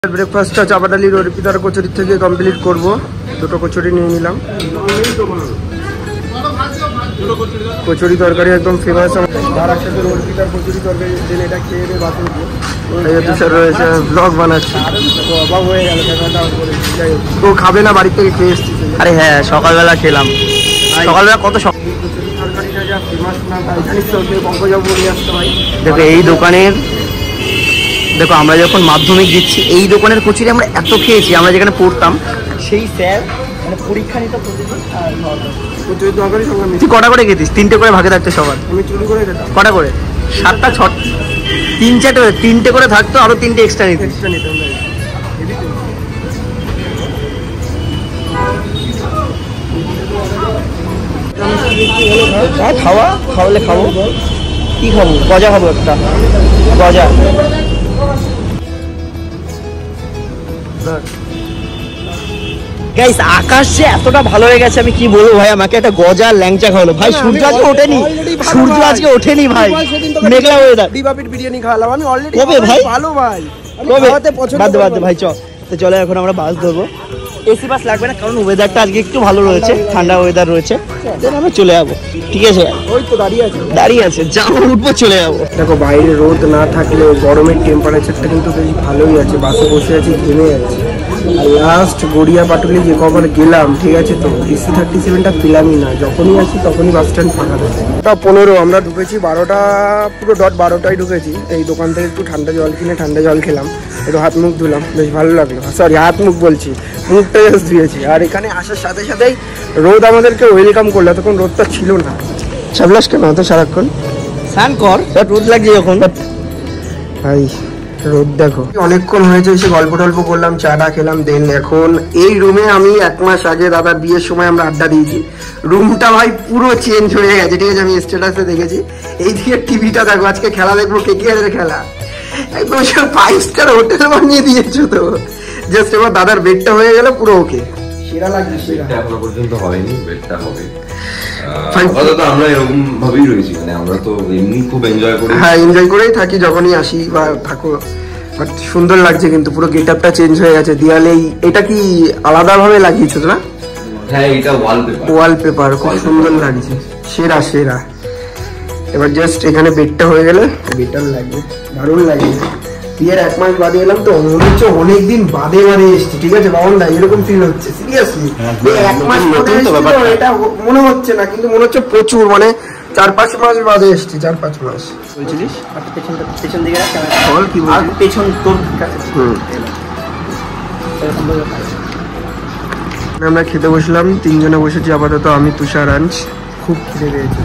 ব্রেকফাস্টটা চাপাডালির অর্পিতার কচুরি থেকে কমপ্লিট করব। দুটো কচুরি নিয়ে নিলাম। কচুরি তরকারি একদম ফেমাস। তার সাথে অর্পিতার কচুরি তরকারি দিন এটা খেয়ে দিয়ে বাসন স্যার রয়েছে, ব্লগ বানাচ্ছি। তো অবাক হয়ে গেল, তো খাবে না, বাড়ি থেকে খেয়ে এসছি। আরে হ্যাঁ, সকালবেলা খেলাম। সকালবেলা কত কচুরি তরকারিটা যা ফেমাস না, তাই জানিস তো পঙ্কজাবু নিয়ে আসতে ভাই। দেখো এই দোকানের, দেখো আমরা যখন মাধ্যমিক দিচ্ছি এই দোকানের কচুরি আমরা এত খেয়েছি। আমরা যেখানে পড়তাম সেই স্যার মানে পরীক্ষা নিত প্রতিদিন। কচুরি তরকারি সঙ্গে তুই কটা করে খেতিস? 3টে করে ভাগে থাকতো সবার। আমি চুরি করে খেতাম। কটা করে? 7টা 6, 3-4টে করে থাকতো, আরো 3টে এক্সট্রা নিতিস। এক্সট্রা নিতাম। হ্যাঁ খাওয়ালে খাবো। কি খাবো? গজা খাবো, একটা গজা। গাইস আকাশ যে এতটা ভালো হয়ে গেছে আমি কি বলবো ভাই। আমাকে একটা গজা ল্যাংচা খাওয়ালো ভাই। সূর্য আজকে ওঠেনি, সূর্য আজকে ওঠেনি ভাই। মেঘলা ওয়েদার। ডিবাপিট বিরিয়ানি খাওয়ালাম আমি অলরেডি। কবে ভাই? ভালো ভাই। কবে? বাদ ভাই চলো এখন আমরা বাস ধরবো। এসি বাস লাগবে না, কারণ ওয়েদারটা আজকে একটু ভালো রয়েছে, ঠান্ডা ওয়েদার রয়েছে। দেন আমরা চলে যাবো। ঠিক আছে, ওই তো দাঁড়িয়ে আছে যাবো, উঠবো, চলে যাবো। দেখো বাইরে রোদ না থাকলেও গরমের টেম্পারেচারটা কিন্তু বেশ ভালোই আছে। বাসে বসে আছি, ঘেমে যাচ্ছে। আর লাস্ট গড়িয়া পাটুলি যে কবার গেলাম, ঠিক আছে তো DC 37টা পেলামই না। যখনই আসি তখনই বাস স্ট্যান্ড ফাঁকা থাকে। 15 আমরা ঢুকেছি, 12টা পুরো ডট 12টায় ঢুকেছি। এই দোকান থেকে একটু ঠান্ডা জল কিনে ঠান্ডা জল খেলাম, একটু হাত মুখ ধুলাম, বেশ ভালো লাগলো। সরি, হাত মুখ বলছি, মুখটা জাস্ট ধুয়েছি। আর এখানে আসার সাথে সাথেই রোদ আমাদেরকে ওয়েলকাম করলো। তখন রোদটা ছিল না। সাবলাস কেন তো সারাক্ষণ? স্নান কর, রোদ লাগছে যখন। ভাই রোদ দেখো। অনেকক্ষণ হয়েছে এসে গল্প টল্প করলাম, চাটা খেলাম। দেন এখন এই রুমে আমি 1 মাস আগে দাদার বিয়ের সময় আমরা আড্ডা দিয়েছি। রুমটা ভাই পুরো চেঞ্জ হয়ে গেছে, ঠিক আছে? আমি স্ট্যাটাসে দেখেছি। এইদিকে টিভিটা দেখো, আজকে খেলা দেখবো, KKR এর খেলা। একদম 5 স্টার হোটেল বানিয়ে দিয়েছো তো। জাস্ট এবার দাদার বেডটা হয়ে গেলে পুরো ওকে। সেরা লাগছে। সেরা এখনো পর্যন্ত হয়নি, বেডটা হবে। আমরা এরকম ভাবেই রয়েছি, মানে আমরা তো এমনি খুব এনজয় করি। হ্যাঁ, এনজয় করেই থাকি যখনই আসি বা থাকো। বাট সুন্দর লাগছে কিন্তু, পুরো গেটআপটা চেঞ্জ হয়ে গেছে। দেয়ালে এটা কি আলাদা ভাবে লাগিয়েছো না? হ্যাঁ, এটা ওয়ালপেপার খুব সুন্দর লাগছে। সেরা। এবার জাস্ট এখানে বেডটা হয়ে গেলে বেটার লাগবে, দারুণ লাগবে। বিয়ের 1 মাস বাদে এলাম তো মনে হচ্ছে অনেকদিন বাদে এসছি, ঠিক আছে বাবন দা? এরকম ফিল হচ্ছে সিরিয়াসলি। 1 মাস এটা মনে হচ্ছে না, কিন্তু মনে হচ্ছে প্রচুর, মানে 4-5 মাস বাদে এসছি। 4-5 মাস বলছিলিস পেছন দিকে বল কি বল। পেছন তোর কাছে। আমরা খেতে বসলাম, 3 জনে বসেছি আপাতত। আমি, তুষার, আঞ্চ। খুব খিদে পেয়েছে।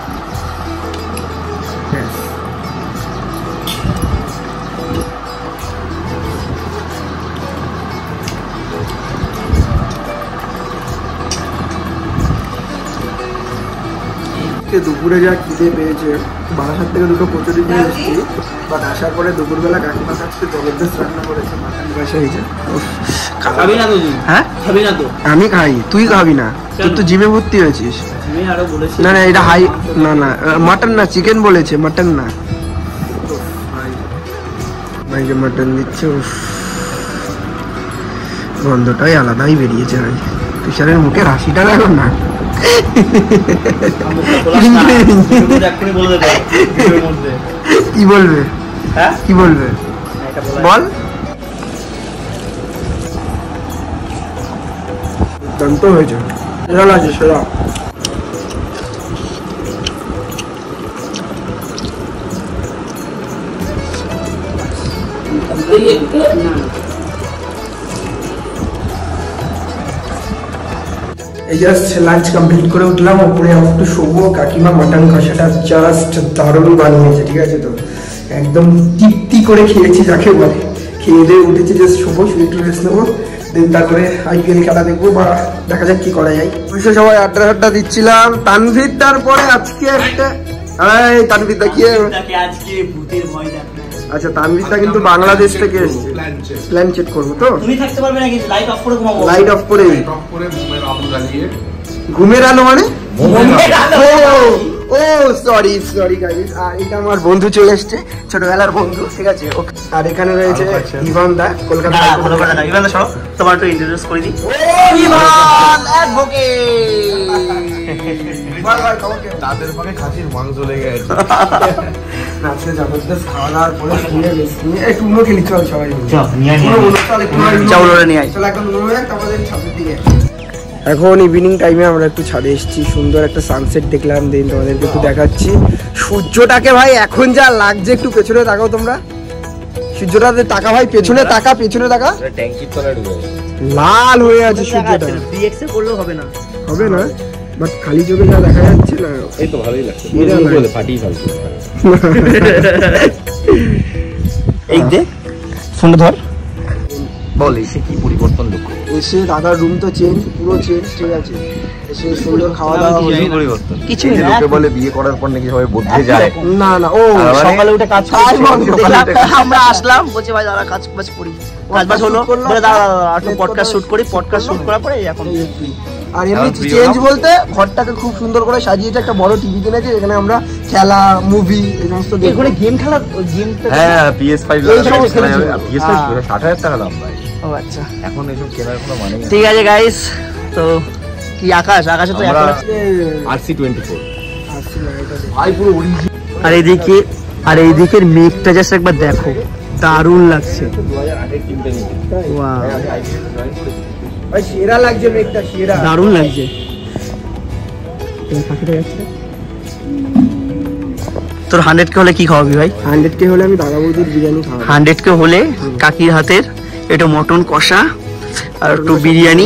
দুপুরে যা খিদে পেয়েছে, বারাসাত থেকে 2টো কচুরি নিয়ে এসেছি। বাট আসার পরে দুপুরবেলা কাকিমা কাছে জবরদস্ত রান্না করেছে, মাটন কষা হয়েছে। খাবি না তো? হ্যাঁ খাবি না তো? আমি খাই, তুই খাবি না? তুই তো জিমে ভর্তি হয়েছিস। না এটা হাই, না মাটন না, চিকেন বলেছে, মাটন না। ভাই যে মাটন দিচ্ছে, গন্ধটাই আলাদাই বেরিয়েছে ভাই। তুষারের মুখে হাসিটা দেখো না। কি বলবে? কি বলবে বল? দুর্দান্ত হয়েছে, সেরা লাগছে, সেরা। এই জাস্ট লাঞ্চ কমপ্লিট করে উঠলাম, উপরে একটু শোবো। কাকিমা মাটন কষাটা জাস্ট দারুণ বানিয়েছে, ঠিক আছে তো? একদম তৃপ্তি করে খেয়েছি যাকে বলে। খেয়ে দিয়ে উঠেছি, জাস্ট শোবো, শুয়ে একটু রেস্ট নেবো। দেন তারপরে IPL খেলা দেখবো, বা দেখা যাক কি করা যায়। অবশ্যই সবাই আড্ডা দিচ্ছিলাম। তানভীর তারপরে আজকে একটা তানভীর দেখিয়ে আচ্ছা, তানভীরটা কিন্তু বাংলাদেশ থেকে এসেছে। প্ল্যান চেক করবো তো? তুমি থাকতে পারবে না কিন্তু লাইট অফ করে ঘুমাবো। লাইট অফ করে ঘুমের আলো মানে ও সরি গাইস, আর এটা আমার বন্ধু চলে এসছে, ছোটবেলার বন্ধু, ঠিক আছে। আর এখানে রয়েছে ইভান দা, কলকাতা। ইভান দা সব তোমার একটু ইন্ট্রোডিউস করে দিই। Ivan advocate. তাদের পাকে খাসির মাংস লেগে গেছে। আজকে জবরদস্ত খাওয়া দাওয়ার পরে শুনে বেশি একটু উনো খেলি, চল সবাই মিলে। চল এখন উনো হয়ে আমাদের ছাদের দিকে। এখন ইভিনিং টাইমে আমরা একটু ছাদে এসেছি, সুন্দর একটা সানসেট দেখলাম, দেন তোমাদেরকে একটু দেখাচ্ছি সূর্যটাকে। ভাই এখন যা লাগছে, একটু পেছনে তাকাও তোমরা, সূর্যটাতে তাকা ভাই, পেছনে তাকা, পেছনে তাকা, ট্যাঙ্কির তলায় ঢুকে লাল হয়ে আছে সূর্যটা। ডিএক্সে করলেও হবে না, হবে না, বাট খালি চোখে যা দেখা যাচ্ছে না, এই তো ভালোই লাগছে, ফাটিয়ে ফেলছে। এই দেখ ফোনটা ধর, বল এসে কি পরিবর্তন লক্ষ্য? এসে দাদার রুম তো চেঞ্জ, পুরো চেঞ্জ, ঠিক আছে। এসে সুন্দর খাওয়া দাওয়া হলো। পরিবর্তন কিছু এই যে না, লোকে বলে বিয়ে করার পর নাকি সবাই বদলে যায়। না না, ও সকালে উঠে কাজ কাজ করছি, বন্ধ, দেখলাম, সকালে আমরা আসলাম, বলছি ভাই দাঁড়া কাজ করি, কাজ বাজ হলো, বলে দাঁড়া একটু পডকাস্ট শুট করি, পডকাস্ট শুট করার পরে এখন আর এমনি চেঞ্জ বলতে ঘরটাকে খুব সুন্দর করে সাজিয়েছে, একটা বড় টিভি কিনেছে, এখানে আমরা খেলা, মুভি এই সমস্ত দেখব। এখানে গেম খেলা, গেমটা হ্যাঁ PS5 এই সমস্ত লাগানো, কিছু। PS5 60,000 টাকা দাম ভাই। ও আচ্ছা, এখন এসব কেনার কোনো মানে নেই। ঠিক আছে গাইস। তো কি আকাশে তো এখন RC24 ভাই পুরো অরিজিনাল। আর এইদিকের মেঘটা জাস্ট একবার দেখো, দারুণ লাগছে। 2008 এর টিমটা নিয়ে ওয়াও, ভাই সেরা লাগছে মেঘটা, সেরা দারুণ লাগছে। পাখিটা যাচ্ছে। তোর 100K হলে কি খাওয়াবি ভাই? 100K হলে আমি দাদা বৌদির বিরিয়ানি খাওয়াবো। 100K হলে কাকির হাতের একটু মটন কষা আর একটু বিরিয়ানি,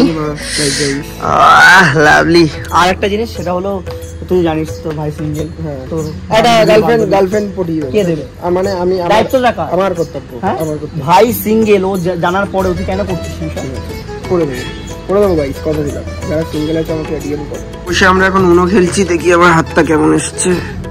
লাভলি। আর একটা জিনিস, সেটা হলো তুই জানিস তো ভাই সিঙ্গেল, তোর একটা গার্লফ্রেন্ড পটিয়ে দেবে। কে দেবে? মানে আমি দায়িত্ব রাখা আমার কর্তব্য, হ্যাঁ? আমার কর্তব্য। ভাই সিঙ্গেল, ও জানার পরেও তুই কেন করছিস? করে দেবো গাইস, কথা দিলাম। যারা সিঙ্গেল আছে আমাকে ডিএম করো। বসে আমরা এখন উনো খেলছি, দেখি আমার হাতটা কেমন এসছে।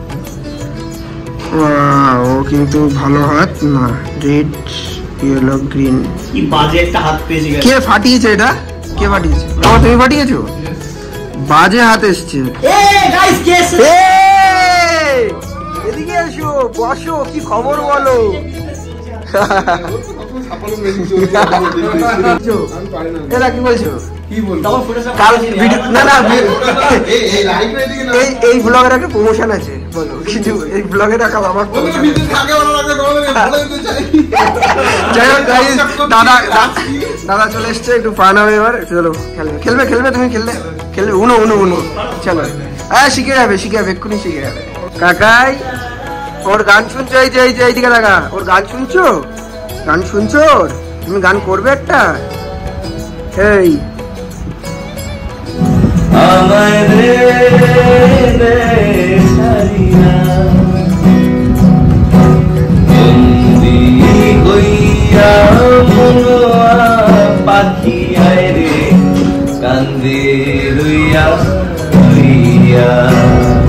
ও কিন্তু ভালো হাত না, রেড ইয়েলো গ্রিন। কি বাজে একটা হাত পেয়েছি। কে ফাটিয়েছে এটা? কে ফাটিয়েছে? তুমি ফাটিয়েছো? বাজে হাত এসছে। এদিকে এসো, বসো, কি খবর বলো? এরা কি বলছো? কাল ভিডিও না এই ব্লগের একটা প্রমোশন আছে, বলো কিছু। এই ব্লগে রাখা আমার যাই হোক গাইস, দাদা চলে এসছে, একটু ফান হবে এবার। চলো খেলবে তুমি খেলবে উনো চলো। হ্যাঁ শিখে যাবে এক্ষুনি শিখে যাবে। কাকাই ওর গান শুনছো? এই যে এইদিকে দেখা, ওর গান শুনছো? তুমি গান করবে একটা? এই পাখি আয় রে কান্দে লইয়া